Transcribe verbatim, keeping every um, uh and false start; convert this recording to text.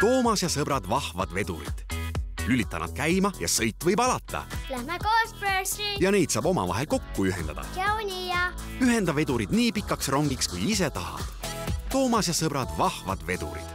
Toomas ja sõbrad vahvad vedurid. Lülita nad käima ja sõit võib alata. Lähme koos, Percy! Ja neid saab omavahel kokku ühendada. Tšau, Niia! Ühenda vedurid nii pikaks rongiks, kui ise tahad. Toomas ja sõbrad vahvad vedurid.